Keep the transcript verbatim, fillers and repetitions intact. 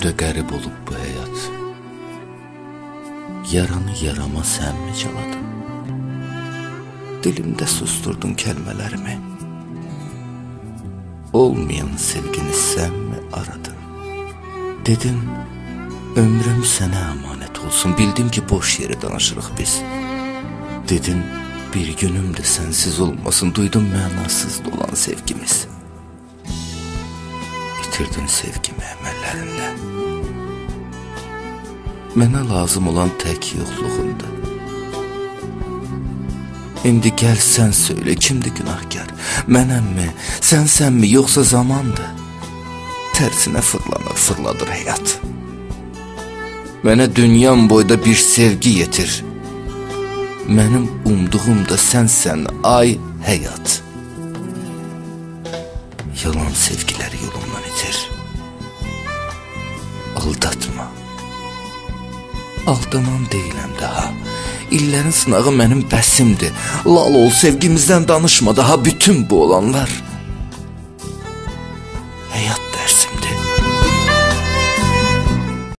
Qəribə qərib olub bu həyat. Yaranı yarama sən mi caladın? Dilimdə susturdun kəlmələrimi. Olmayan sevgini sən mi aradın? Dedin, ömrüm sənə əmanət olsun. Bildim ki, boş yeri danışırıq biz. Dedin, bir günüm də sənsiz olmasın. Duydum mənasız dolan sevgimiz. İtirdin sevgimi əməllərində. Mənə lazım olan tək yoxluğunda. İndi gəl sən söylə, kimdir günahkar? Mənəmmi, sənsənmi, yoxsa zamandır? Tərsinə fırlanır, fırladır həyat. Mənə dünyam boyda bir sevgi yetir. Mənim umduğum da sənsən, ay həyat. Yalan sevgiləri yolundan itir. Aldatma. Aldanan deyiləm daha. İllərin sınağı mənim bəsimdir. Lal ol, sevgimizdən danışma daha. Bütün bu olanlar